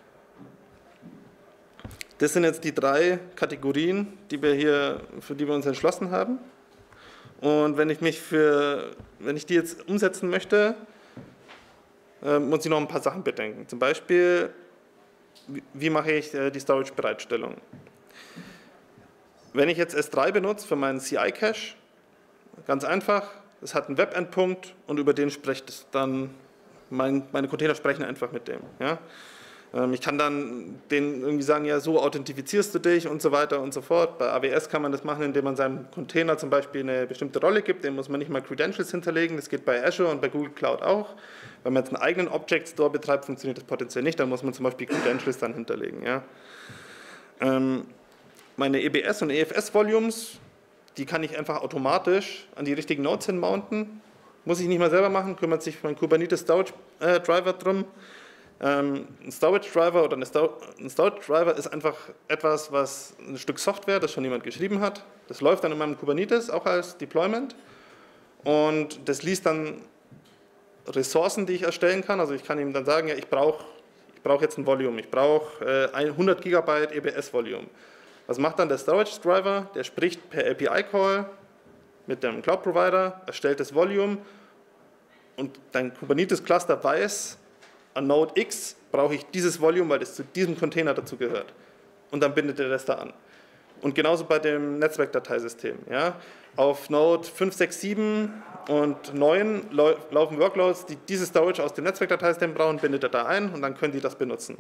Das sind jetzt die drei Kategorien, die wir hier, für die wir uns entschlossen haben. Und wenn ich mich für, wenn ich die jetzt umsetzen möchte, äh, muss ich noch ein paar Sachen bedenken. Zum Beispiel, wie, wie mache ich äh, die Storage-Bereitstellung? Wenn ich jetzt S drei benutze für meinen C I-Cache, ganz einfach, es hat einen Web-Endpunkt und über den spricht dann, mein, meine Container sprechen einfach mit dem. Ja? Ich kann dann denen irgendwie sagen, ja, so authentifizierst du dich und so weiter und so fort. Bei A W S kann man das machen, indem man seinem Container zum Beispiel eine bestimmte Rolle gibt, dem muss man nicht mal Credentials hinterlegen, das geht bei Azure und bei Google Cloud auch. Wenn man jetzt einen eigenen Object Store betreibt, funktioniert das potenziell nicht, dann muss man zum Beispiel Credentials dann hinterlegen. Ja. Ähm, meine E B S und E F S-Volumes, die kann ich einfach automatisch an die richtigen Nodes hinmounten. Muss ich nicht mal selber machen, kümmert sich mein Kubernetes Storage äh, Driver drum. Ähm, ein Storage Driver oder eine Sto ein Storage Driver ist einfach etwas, was ein Stück Software, das schon jemand geschrieben hat. Das läuft dann in meinem Kubernetes auch als Deployment und das liest dann Ressourcen, die ich erstellen kann. Also ich kann ihm dann sagen, ja, ich brauche ich brauch jetzt ein Volume, ich brauche äh, hundert Gigabyte E B S-Volume. Was macht dann der Storage Driver? Der spricht per A P I-Call mit dem Cloud-Provider, erstellt das Volume und dein Kubernetes-Cluster weiß, an Node X brauche ich dieses Volume, weil das zu diesem Container dazu gehört. Und dann bindet er das da an. Und genauso bei dem Netzwerkdateisystem. Ja? Auf Node fünf, sechs, sieben und neun laufen Workloads, die dieses Storage aus dem Netzwerkdateisystem brauchen, bindet er da ein und dann können die das benutzen.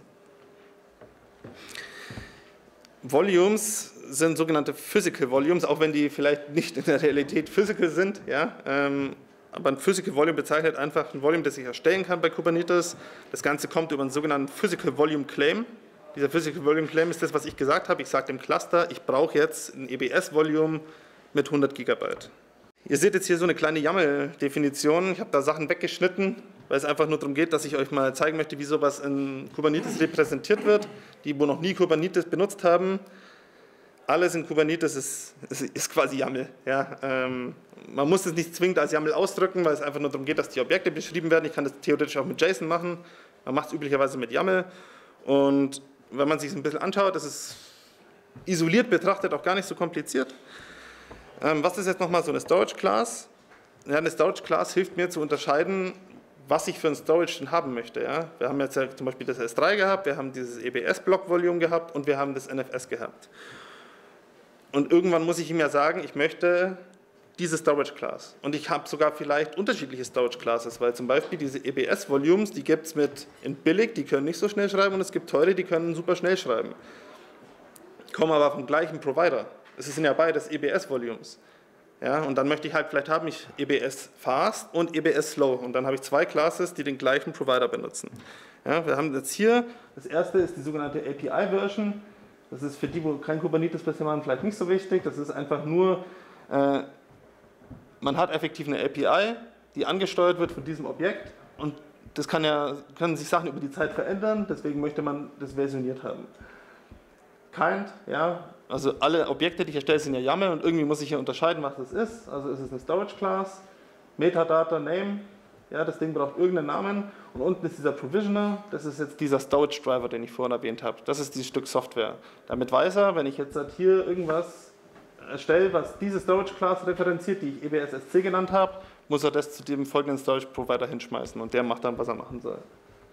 Volumes sind sogenannte Physical Volumes, auch wenn die vielleicht nicht in der Realität physical sind. Ja? Ähm, Aber ein Physical Volume bezeichnet einfach ein Volume, das ich erstellen kann bei Kubernetes. Das Ganze kommt über einen sogenannten Physical Volume Claim. Dieser Physical Volume Claim ist das, was ich gesagt habe. Ich sage dem Cluster, ich brauche jetzt ein E B S-Volume mit hundert Gigabyte. Ihr seht jetzt hier so eine kleine YAML-Definition. Ich habe da Sachen weggeschnitten, weil es einfach nur darum geht, dass ich euch mal zeigen möchte, wie sowas in Kubernetes repräsentiert wird. Die, wo noch nie Kubernetes benutzt haben, alles in Kubernetes ist, ist, ist quasi YAML. Ja, ähm, man muss es nicht zwingend als YAML ausdrücken, weil es einfach nur darum geht, dass die Objekte beschrieben werden. Ich kann das theoretisch auch mit JSON machen. Man macht es üblicherweise mit YAML. Und wenn man sich es ein bisschen anschaut, das ist isoliert betrachtet auch gar nicht so kompliziert. Ähm, was ist jetzt nochmal so eine Storage Class? Ja, eine Storage Class hilft mir zu unterscheiden, was ich für ein Storage denn haben möchte. Ja? Wir haben jetzt ja zum Beispiel das S drei gehabt, wir haben dieses E B S-Block-Volume gehabt und wir haben das N F S gehabt. Und irgendwann muss ich ihm ja sagen, ich möchte diese Storage Class. Und ich habe sogar vielleicht unterschiedliche Storage Classes, weil zum Beispiel diese E B S-Volumes, die gibt es mit in billig, die können nicht so schnell schreiben, und es gibt teure, die können super schnell schreiben. Kommen aber vom gleichen Provider. Es sind ja beides E B S-Volumes. Ja, und dann möchte ich halt vielleicht haben ich E B S Fast und E B S Slow. Und dann habe ich zwei Classes, die den gleichen Provider benutzen. Ja, wir haben jetzt hier, das erste ist die sogenannte A P I-Version. Das ist für die, wo kein Kubernetes bisher machen, vielleicht nicht so wichtig. Das ist einfach nur, äh, man hat effektiv eine A P I, die angesteuert wird von diesem Objekt. Und das kann ja, können sich Sachen über die Zeit verändern, deswegen möchte man das versioniert haben. Kind, ja, also alle Objekte, die ich erstelle, sind ja YAML und irgendwie muss ich ja unterscheiden, was das ist. Also ist es eine Storage Class, Metadata, Name, ja, das Ding braucht irgendeinen Namen und unten ist dieser Provisioner, das ist jetzt dieser Storage Driver, den ich vorhin erwähnt habe. Das ist dieses Stück Software. Damit weiß er, wenn ich jetzt hier irgendwas erstelle, was diese Storage Class referenziert, die ich E B S S C genannt habe, muss er das zu dem folgenden Storage Provider hinschmeißen und der macht dann, was er machen soll.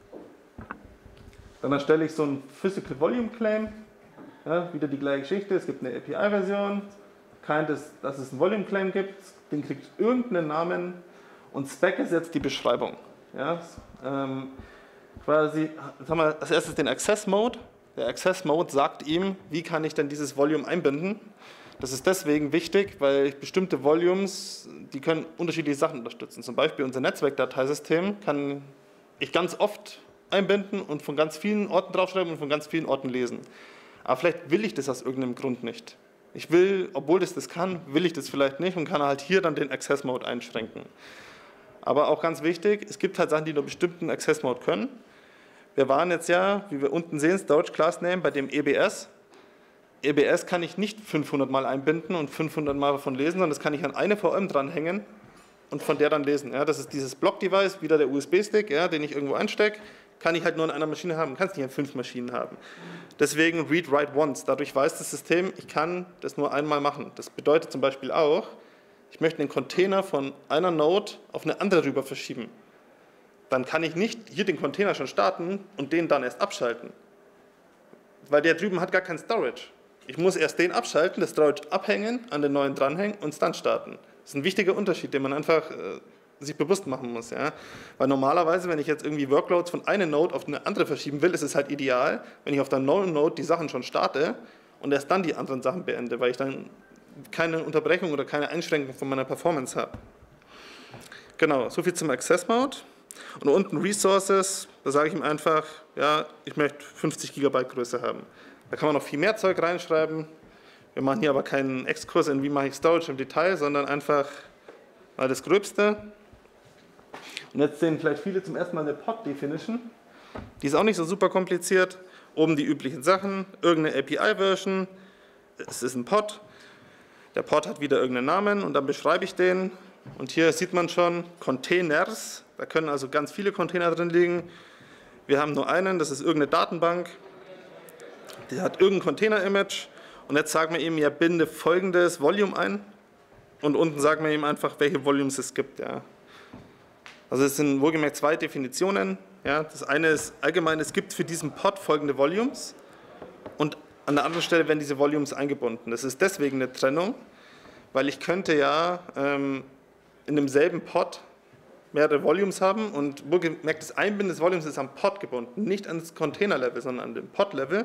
Dann erstelle ich so einen Physical Volume Claim, ja, wieder die gleiche Geschichte, es gibt eine A P I-Version, kein, dass, dass es einen Volume Claim gibt, den kriegt irgendeinen Namen und Spec ist jetzt die Beschreibung. Ja, ähm, quasi, jetzt haben wir als erstes den Access Mode. Der Access Mode sagt ihm, wie kann ich denn dieses Volume einbinden. Das ist deswegen wichtig, weil bestimmte Volumes, die können unterschiedliche Sachen unterstützen. Zum Beispiel unser Netzwerkdateisystem kann ich ganz oft einbinden und von ganz vielen Orten draufschreiben und von ganz vielen Orten lesen. Aber vielleicht will ich das aus irgendeinem Grund nicht. Ich will, obwohl das das kann, will ich das vielleicht nicht und kann halt hier dann den Access Mode einschränken. Aber auch ganz wichtig, es gibt halt Sachen, die nur bestimmten Access Mode können. Wir waren jetzt ja, wie wir unten sehen, Storage Class Name bei dem E B S. E B S kann ich nicht fünfhundert Mal einbinden und fünfhundert Mal davon lesen, sondern das kann ich an eine V M dranhängen und von der dann lesen. Ja, das ist dieses Block-Device, wieder der U S B-Stick, ja, den ich irgendwo einstecke, kann ich halt nur an einer Maschine haben, kann es nicht an fünf Maschinen haben. Deswegen Read, Write Once. Dadurch weiß das System, ich kann das nur einmal machen. Das bedeutet zum Beispiel auch, ich möchte einen Container von einer Node auf eine andere rüber verschieben. Dann kann ich nicht hier den Container schon starten und den dann erst abschalten. Weil der drüben hat gar kein Storage. Ich muss erst den abschalten, das Storage abhängen, an den neuen dranhängen und es dann starten. Das ist ein wichtiger Unterschied, den man einfach äh, sich bewusst machen muss. Ja? Weil normalerweise, wenn ich jetzt irgendwie Workloads von einer Node auf eine andere verschieben will, ist es halt ideal, wenn ich auf der neuen Node die Sachen schon starte und erst dann die anderen Sachen beende, weil ich dann keine Unterbrechung oder keine Einschränkung von meiner Performance habe. Genau, soviel zum Access Mode. Und unten Resources, da sage ich ihm einfach, ja, ich möchte fünfzig Gigabyte Größe haben. Da kann man noch viel mehr Zeug reinschreiben. Wir machen hier aber keinen Exkurs in wie mache ich Storage im Detail, sondern einfach mal das Gröbste. Und jetzt sehen vielleicht viele zum ersten Mal eine Pod Definition. Die ist auch nicht so super kompliziert. Oben die üblichen Sachen, irgendeine A P I-Version, es ist ein Pod. Der Pod hat wieder irgendeinen Namen und dann beschreibe ich den. Und hier sieht man schon Containers, da können also ganz viele Container drin liegen. Wir haben nur einen, das ist irgendeine Datenbank, die hat irgendein Container-Image und jetzt sagen wir ihm, ja, binde folgendes Volume ein und unten sagen wir ihm einfach, welche Volumes es gibt. Ja. Also es sind wohlgemerkt zwei Definitionen. Ja. Das eine ist allgemein, es gibt für diesen Pod folgende Volumes und an der anderen Stelle werden diese Volumes eingebunden. Das ist deswegen eine Trennung, weil ich könnte ja ähm, in demselben Pod mehrere Volumes haben und wohlgemerkt, das Einbinden des Volumes ist am Pod gebunden, nicht ans Container-Level, sondern an dem Pod-Level.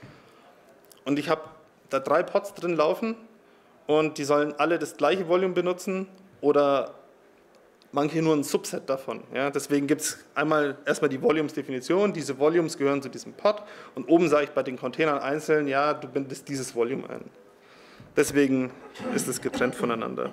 Und ich habe da drei Pods drin laufen und die sollen alle das gleiche Volume benutzen oder manche nur ein Subset davon. Ja, deswegen gibt es einmal erstmal die Volumes-Definition, diese Volumes gehören zu diesem Pod und oben sage ich bei den Containern einzeln, ja, du bindest dieses Volume ein. Deswegen ist es getrennt voneinander.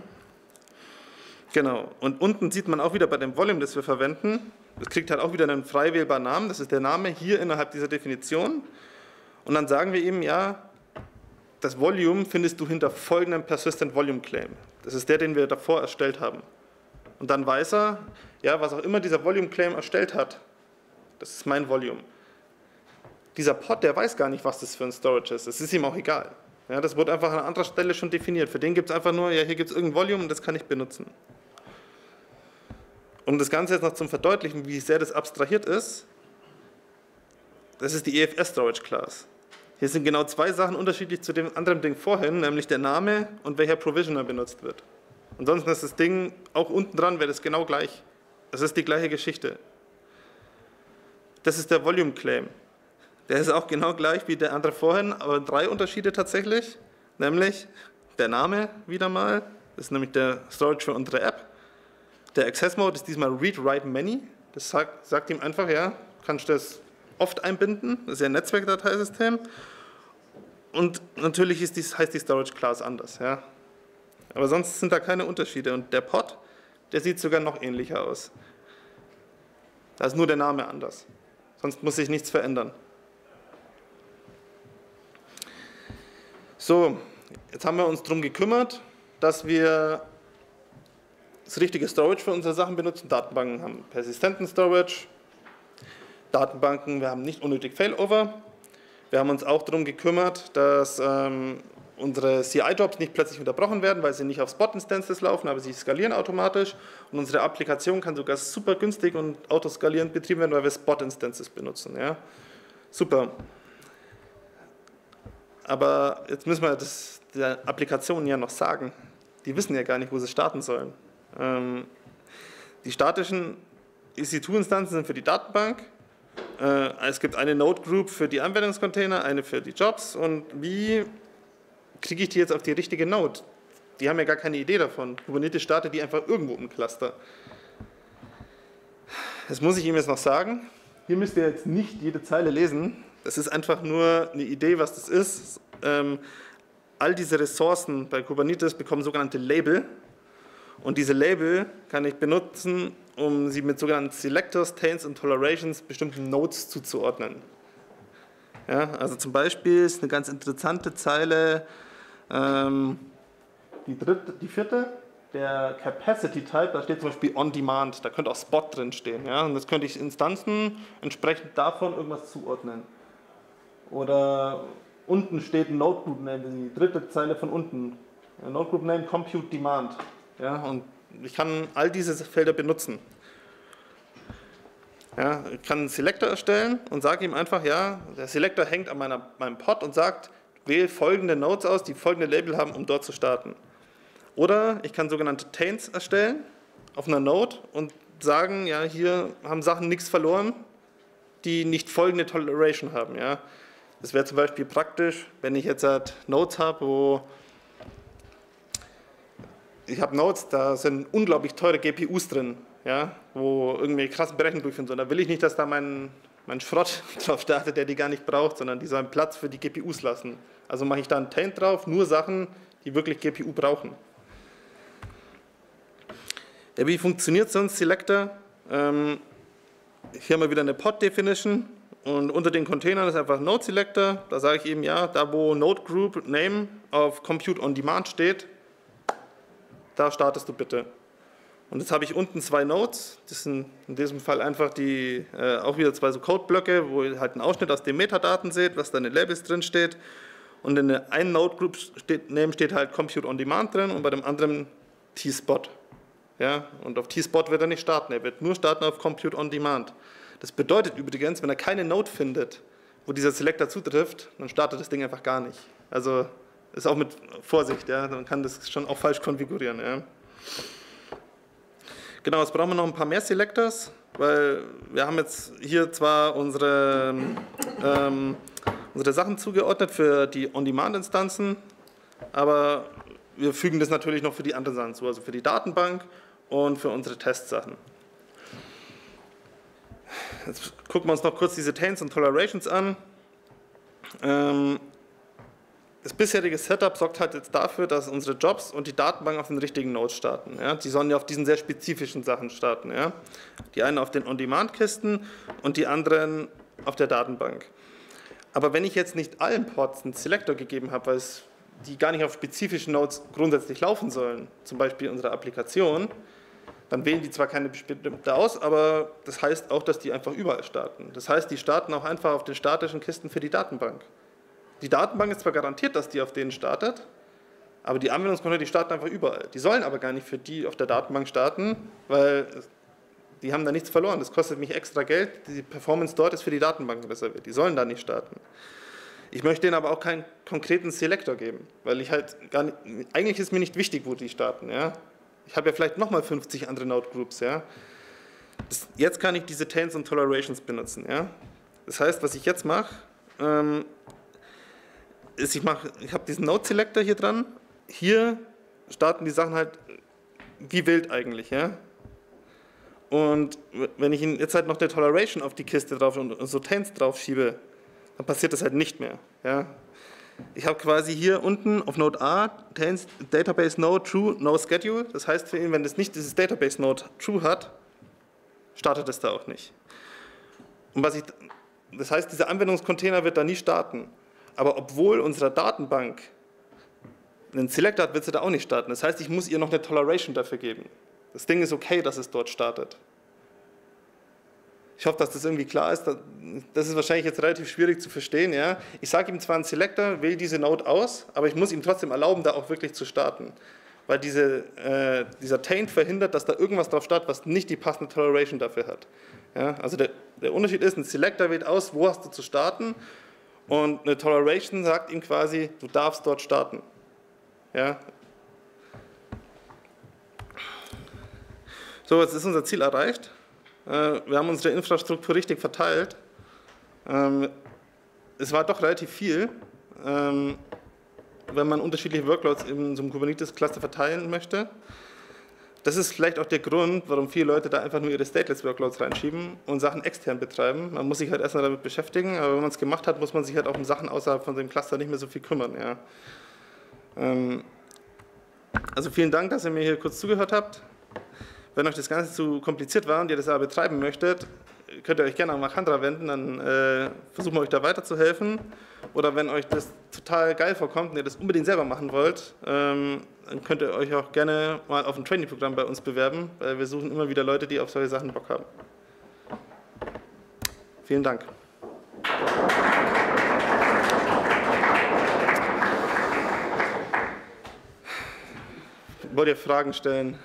Genau, und unten sieht man auch wieder bei dem Volume, das wir verwenden, das kriegt halt auch wieder einen frei wählbaren Namen, das ist der Name hier innerhalb dieser Definition. Und dann sagen wir ihm, ja, das Volume findest du hinter folgendem Persistent Volume Claim. Das ist der, den wir davor erstellt haben. Und dann weiß er, ja, was auch immer dieser Volume Claim erstellt hat, das ist mein Volume. Dieser Pod, der weiß gar nicht, was das für ein Storage ist, das ist ihm auch egal. Ja, das wurde einfach an einer anderen Stelle schon definiert. Für den gibt es einfach nur, ja, hier gibt es irgendein Volume und das kann ich benutzen. Um das Ganze jetzt noch zum Verdeutlichen, wie sehr das abstrahiert ist, das ist die E F S Storage Class. Hier sind genau zwei Sachen unterschiedlich zu dem anderen Ding vorhin, nämlich der Name und welcher Provisioner benutzt wird. Ansonsten ist das Ding, auch unten dran wäre das genau gleich. Das ist die gleiche Geschichte. Das ist der Volume Claim. Der ist auch genau gleich wie der andere vorhin, aber drei Unterschiede tatsächlich, nämlich der Name wieder mal, das ist nämlich der Storage für unsere App. Der Access Mode ist diesmal Read, Write, Many. Das sagt, sagt ihm einfach, ja, kannst du das oft einbinden, das ist ja ein Netzwerkdateisystem. Und natürlich ist dies, heißt die Storage Class anders. Ja. Aber sonst sind da keine Unterschiede. Und der Pod, der sieht sogar noch ähnlicher aus. Da ist nur der Name anders. Sonst muss sich nichts verändern. So, jetzt haben wir uns darum gekümmert, dass wir das richtige Storage für unsere Sachen benutzen. Datenbanken haben persistenten Storage. Datenbanken, wir haben nicht unnötig Failover. Wir haben uns auch darum gekümmert, dass ähm, unsere C I-Jobs nicht plötzlich unterbrochen werden, weil sie nicht auf Spot-Instances laufen, aber sie skalieren automatisch. Und unsere Applikation kann sogar super günstig und autoskalierend betrieben werden, weil wir Spot-Instances benutzen. Ja? Super. Aber jetzt müssen wir das der Applikation ja noch sagen. Die wissen ja gar nicht, wo sie starten sollen. Ähm, die statischen E C zwei Instanzen sind für die Datenbank. Äh, es gibt eine Node Group für die Anwendungscontainer, eine für die Jobs. Und wie kriege ich die jetzt auf die richtige Node? Die haben ja gar keine Idee davon. Kubernetes startet die einfach irgendwo im Cluster. Das muss ich Ihnen jetzt noch sagen. Hier müsst ihr jetzt nicht jede Zeile lesen. Das ist einfach nur eine Idee, was das ist. Ähm, all diese Ressourcen bei Kubernetes bekommen sogenannte Label. Und diese Label kann ich benutzen, um sie mit sogenannten Selectors, Tails und Tolerations bestimmten Nodes zuzuordnen. Ja, also zum Beispiel ist eine ganz interessante Zeile, ähm, die, dritte, die vierte, der Capacity Type, da steht zum Beispiel On Demand, da könnte auch Spot drin stehen. Ja, und das könnte ich Instanzen entsprechend davon irgendwas zuordnen. Oder unten steht ein Node Group Name, die dritte Zeile von unten. Node Group Name Compute Demand. Ja, und ich kann all diese Felder benutzen. Ja, ich kann einen Selector erstellen und sage ihm einfach, ja, der Selector hängt an meiner, meinem Pod und sagt, wähle folgende Nodes aus, die folgende Label haben, um dort zu starten. Oder ich kann sogenannte Taints erstellen auf einer Node und sagen, ja, hier haben Sachen nichts verloren, die nicht folgende Toleration haben. Ja. Das wäre zum Beispiel praktisch, wenn ich jetzt halt Nodes habe, wo ich habe Nodes, da sind unglaublich teure G P Us drin, ja, wo irgendwelche krassen Berechnungen durchführen sollen. Da will ich nicht, dass da mein, mein Schrott drauf startet, der die gar nicht braucht, sondern die sollen Platz für die G P Us lassen. Also mache ich da einen Taint drauf, nur Sachen, die wirklich G P U brauchen. Ja, wie funktioniert so ein Selector? Ähm, hier haben wir wieder eine Pod-Definition und unter den Containern ist einfach Node Selector. Da sage ich eben, ja, da wo Node Group Name auf Compute on Demand steht, da startest du bitte. Und jetzt habe ich unten zwei Nodes, das sind in diesem Fall einfach die, äh, auch wieder zwei so Codeblöcke, wo ihr halt einen Ausschnitt aus den Metadaten seht, was da in den Labels drin steht. Und in der einen Node Group steht, Name steht halt Compute on Demand drin und bei dem anderen T-Spot. Ja, und auf T-Spot wird er nicht starten, er wird nur starten auf Compute on Demand. Das bedeutet übrigens, wenn er keine Node findet, wo dieser Selector zutrifft, dann startet das Ding einfach gar nicht. Also ist auch mit Vorsicht, ja, man kann das schon auch falsch konfigurieren. Ja. Genau, jetzt brauchen wir noch ein paar mehr Selectors, weil wir haben jetzt hier zwar unsere, ähm, unsere Sachen zugeordnet für die On-Demand-Instanzen, aber wir fügen das natürlich noch für die anderen Sachen zu, also für die Datenbank und für unsere Testsachen. Jetzt gucken wir uns noch kurz diese Taints und Tolerations an. Ähm, Das bisherige Setup sorgt halt jetzt dafür, dass unsere Jobs und die Datenbank auf den richtigen Nodes starten. Ja. Die sollen ja auf diesen sehr spezifischen Sachen starten. Ja. Die einen auf den On-Demand-Kisten und die anderen auf der Datenbank. Aber wenn ich jetzt nicht allen Pods einen Selector gegeben habe, weil es die gar nicht auf spezifischen Nodes grundsätzlich laufen sollen, zum Beispiel unsere Applikation, dann wählen die zwar keine bestimmte aus, aber das heißt auch, dass die einfach überall starten. Das heißt, die starten auch einfach auf den statischen Kisten für die Datenbank. Die Datenbank ist zwar garantiert, dass die auf denen startet, aber die Anwendungskontrolle, die starten einfach überall. Die sollen aber gar nicht für die auf der Datenbank starten, weil die haben da nichts verloren. Das kostet mich extra Geld. Die Performance dort ist für die Datenbank reserviert. Die sollen da nicht starten. Ich möchte denen aber auch keinen konkreten Selector geben, weil ich halt gar nicht, eigentlich ist mir nicht wichtig, wo die starten. Ja? Ich habe ja vielleicht nochmal fünfzig andere Node Groups. Ja? Das, jetzt kann ich diese Taints und Tolerations benutzen. Ja? Das heißt, was ich jetzt mache, ähm, ist, ich, ich habe diesen Node Selector hier dran. Hier starten die Sachen halt wie wild eigentlich. Ja? Und wenn ich ihn jetzt halt noch eine Toleration auf die Kiste drauf und so Taints drauf schiebe, dann passiert das halt nicht mehr. Ja? Ich habe quasi hier unten auf Node A Taints Database Node True No Schedule. Das heißt für ihn, wenn das nicht dieses Database Node True hat, startet es da auch nicht. Und was ich, das heißt, dieser Anwendungscontainer wird da nie starten. Aber obwohl unsere Datenbank einen Selector hat, wird sie da auch nicht starten. Das heißt, ich muss ihr noch eine Toleration dafür geben. Das Ding ist okay, dass es dort startet. Ich hoffe, dass das irgendwie klar ist. Das ist wahrscheinlich jetzt relativ schwierig zu verstehen. Ja? Ich sage ihm zwar einen Selector, wähle diese Node aus, aber ich muss ihm trotzdem erlauben, da auch wirklich zu starten. Weil diese, äh, dieser Taint verhindert, dass da irgendwas drauf startet, was nicht die passende Toleration dafür hat. Ja? Also der, der Unterschied ist, ein Selector wählt aus, wo hast du zu starten, und eine Toleration sagt ihm quasi, du darfst dort starten. Ja? So, jetzt ist unser Ziel erreicht. Wir haben unsere Infrastruktur richtig verteilt. Es war doch relativ viel, wenn man unterschiedliche Workloads in so einem Kubernetes-Cluster verteilen möchte. Das ist vielleicht auch der Grund, warum viele Leute da einfach nur ihre Stateless-Workloads reinschieben und Sachen extern betreiben. Man muss sich halt erstmal damit beschäftigen, aber wenn man es gemacht hat, muss man sich halt auch um Sachen außerhalb von dem Cluster nicht mehr so viel kümmern. Ja. Also vielen Dank, dass ihr mir hier kurz zugehört habt. Wenn euch das Ganze zu kompliziert war und ihr das aber betreiben möchtet, könnt ihr euch gerne an Machandra wenden, dann äh, versuchen wir euch da weiterzuhelfen. Oder wenn euch das total geil vorkommt und ihr das unbedingt selber machen wollt, ähm, dann könnt ihr euch auch gerne mal auf ein Training-Programm bei uns bewerben, weil wir suchen immer wieder Leute, die auf solche Sachen Bock haben. Vielen Dank. Wollt ihr Fragen stellen?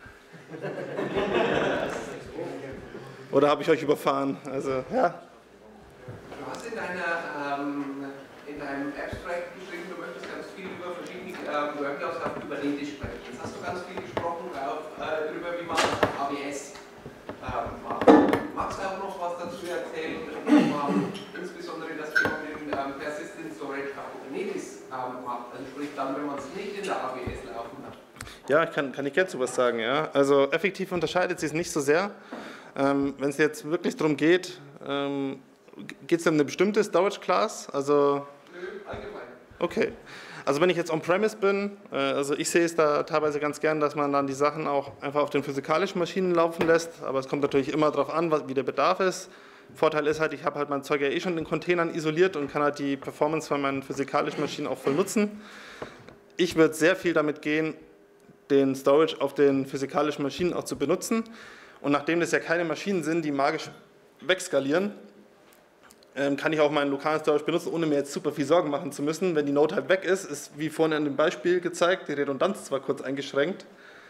Oder habe ich euch überfahren? Also, ja. Du hast in, deiner, ähm, in deinem Abstract geschrieben, du möchtest ganz viel über verschiedene ähm, Workloads auf Kubernetes sprechen. Jetzt hast du ganz viel gesprochen auf, äh, darüber, wie man das auf A W S ähm, macht. Magst du auch noch was dazu erzählen, insbesondere das Thema mit ähm, Persistent Storage auf Kubernetes ähm, macht? Also sprich dann, wenn man es nicht in der A W S laufen hat. Ja, ich kann, kann ich gerne zu was sagen. Ja. Also effektiv unterscheidet sich es nicht so sehr. Ähm, wenn es jetzt wirklich darum geht, ähm, geht es um eine bestimmte Storage-Class? Also, Nö, allgemein. Okay. Also wenn ich jetzt on-premise bin, äh, also ich sehe es da teilweise ganz gern, dass man dann die Sachen auch einfach auf den physikalischen Maschinen laufen lässt, aber es kommt natürlich immer darauf an, was, wie der Bedarf ist. Vorteil ist halt, ich habe halt mein Zeug ja eh schon in Containern isoliert und kann halt die Performance von meinen physikalischen Maschinen auch voll nutzen. Ich würde sehr viel damit gehen, den Storage auf den physikalischen Maschinen auch zu benutzen. Und nachdem das ja keine Maschinen sind, die magisch wegskalieren, ähm, kann ich auch meinen lokalen Storage benutzen, ohne mir jetzt super viel Sorgen machen zu müssen. Wenn die Node halt weg ist, ist wie vorhin in dem Beispiel gezeigt, die Redundanz zwar kurz eingeschränkt,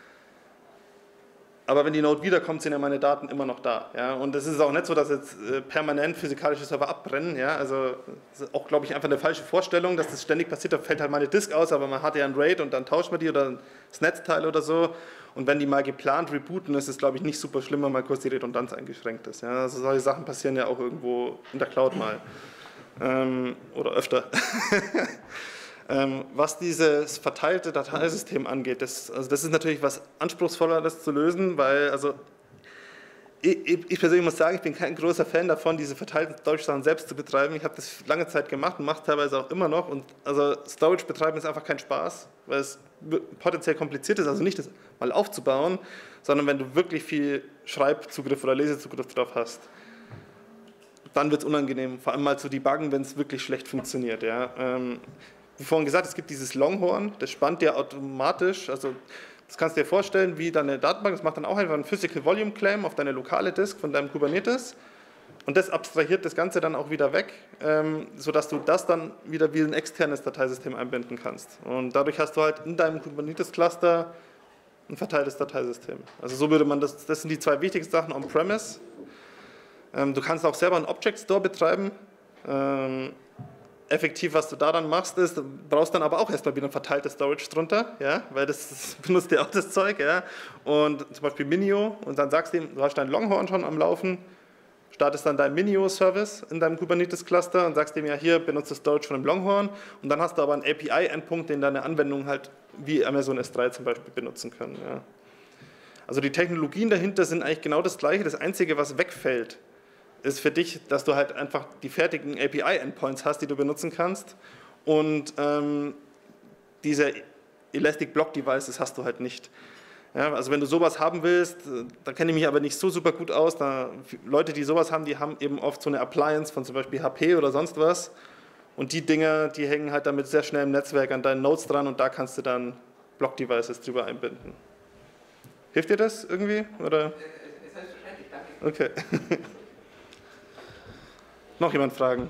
aber wenn die Node wiederkommt, sind ja meine Daten immer noch da. Ja? Und es ist auch nicht so, dass jetzt äh, permanent physikalische Server abbrennen. Ja? Also das ist auch, glaube ich, einfach eine falsche Vorstellung, dass das ständig passiert. Da fällt halt meine Disk aus, aber man hat ja ein RAID und dann tauscht man die oder das Netzteil oder so. Und wenn die mal geplant rebooten, ist es, glaube ich, nicht super schlimm, wenn mal kurz die Redundanz eingeschränkt ist. Ja? Also solche Sachen passieren ja auch irgendwo in der Cloud mal. Ähm, oder öfter. ähm, was dieses verteilte Dateisystem angeht, das, also das ist natürlich was Anspruchsvolleres zu lösen, weil also Ich, ich persönlich muss sagen, ich bin kein großer Fan davon, diese verteilten Storage-Sachen selbst zu betreiben. Ich habe das lange Zeit gemacht und mache es teilweise auch immer noch. Und also Storage betreiben ist einfach kein Spaß, weil es potenziell kompliziert ist, also nicht das mal aufzubauen, sondern wenn du wirklich viel Schreibzugriff oder Lesezugriff drauf hast, dann wird es unangenehm, vor allem mal zu debuggen, wenn es wirklich schlecht funktioniert. Ja. Ähm, wie vorhin gesagt, es gibt dieses Longhorn, das spannt dir automatisch, also das kannst du dir vorstellen, wie deine Datenbank, das macht dann auch einfach einen Physical Volume Claim auf deine lokale Disk von deinem Kubernetes und das abstrahiert das Ganze dann auch wieder weg, ähm, sodass du das dann wieder wie ein externes Dateisystem einbinden kannst. Und dadurch hast du halt in deinem Kubernetes-Cluster ein verteiltes Dateisystem. Also so würde man das, das sind die zwei wichtigsten Sachen on-premise. Ähm, du kannst auch selber einen Object Store betreiben. Ähm, Effektiv, was du da dann machst, ist, du brauchst dann aber auch erstmal wieder ein verteiltes Storage drunter, ja, weil das, das benutzt ja auch das Zeug, ja, und zum Beispiel Minio, und dann sagst du ihm, du hast dein Longhorn schon am Laufen, startest dann dein Minio-Service in deinem Kubernetes-Cluster und sagst ihm ja, hier benutzt das Storage von dem Longhorn, und dann hast du aber einen A P I-Endpunkt, den deine Anwendungen halt wie Amazon S drei zum Beispiel benutzen können, ja. Also die Technologien dahinter sind eigentlich genau das Gleiche, das Einzige, was wegfällt, ist für dich, dass du halt einfach die fertigen A P I-Endpoints hast, die du benutzen kannst, und ähm, diese Elastic Block Devices hast du halt nicht. Ja, also wenn du sowas haben willst, da kenne ich mich aber nicht so super gut aus, da, Leute, die sowas haben, die haben eben oft so eine Appliance von zum Beispiel H P oder sonst was, und die Dinger, die hängen halt damit sehr schnell im Netzwerk an deinen Nodes dran, und da kannst du dann Block Devices drüber einbinden. Hilft dir das irgendwie? Oder? Selbstverständlich, danke. Okay. Noch jemand fragen?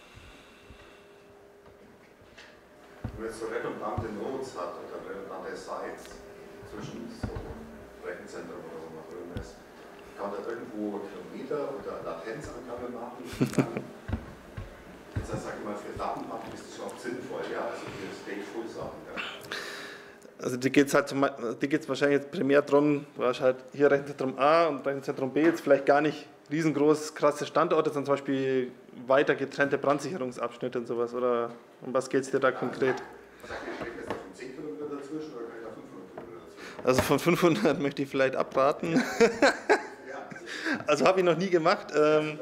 Wenn man jetzt so redundante Nodes hat oder redundante Sites zwischen so Rechenzentren oder so nach irgendwas, kann man da irgendwo Kilometer oder Latenzangabe machen? Jetzt sage ich mal, für Datenbanken ist das überhaupt sinnvoll, ja? Also für Stateful-Sachen. Ja? Also die geht es halt zum, die geht's wahrscheinlich jetzt primär darum, du hast halt hier Rechenzentrum A und Rechenzentrum B jetzt vielleicht gar nicht riesengroß, krasse Standorte, sondern zum Beispiel weiter getrennte Brandsicherungsabschnitte und sowas. Oder um was geht es dir da konkret? Sagt ihr, schlägt das von zehn Kilometer dazwischen oder kann ich da fünfhundert Kilometer dazwischen? Also von fünfhundert möchte ich vielleicht abraten. Also habe ich noch nie gemacht. Ähm,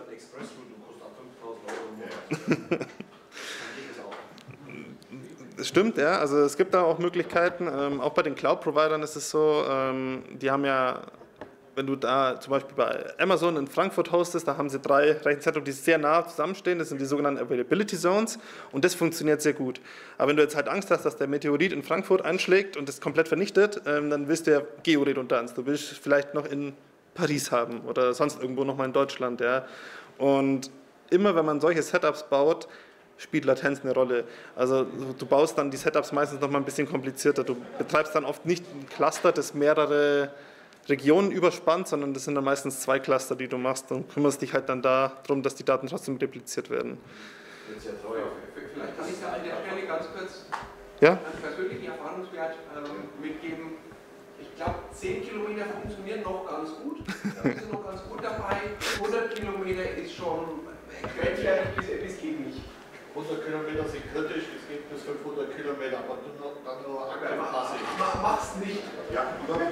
Das stimmt, ja. Also es gibt da auch Möglichkeiten. Ähm, auch bei den Cloud-Providern ist es so, ähm, die haben ja, wenn du da zum Beispiel bei Amazon in Frankfurt hostest, da haben sie drei Rechenzentren, die sehr nah zusammenstehen. Das sind die sogenannten Availability Zones und das funktioniert sehr gut. Aber wenn du jetzt halt Angst hast, dass der Meteorit in Frankfurt einschlägt und das komplett vernichtet, ähm, dann willst du ja Georedundanz. Du willst vielleicht noch in Paris haben oder sonst irgendwo nochmal in Deutschland. Ja. Und immer wenn man solche Setups baut, spielt Latenz eine Rolle. Also du baust dann die Setups meistens noch mal ein bisschen komplizierter. Du betreibst dann oft nicht ein Cluster, das mehrere Regionen überspannt, sondern das sind dann meistens zwei Cluster, die du machst und kümmerst dich halt dann darum, dass die Daten trotzdem repliziert werden. Vielleicht kann ich da an der Stelle ganz kurz ja? einen persönlichen Erfahrungswert ähm, mitgeben. Ich glaube, zehn Kilometer funktionieren noch ganz gut. Da sind noch ganz gut dabei. hundert Kilometer ist schon grenzwertig bis, bis geht nicht. hundert Kilometer sind kritisch, es geht bis fünfhundert Kilometer, aber dann nur aktiv passiv. Mach's nicht. Ja,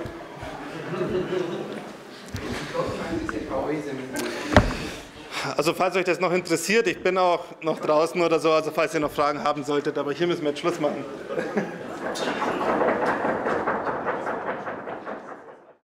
Also falls euch das noch interessiert, ich bin auch noch draußen oder so, also falls ihr noch Fragen haben solltet, aber hier müssen wir jetzt Schluss machen.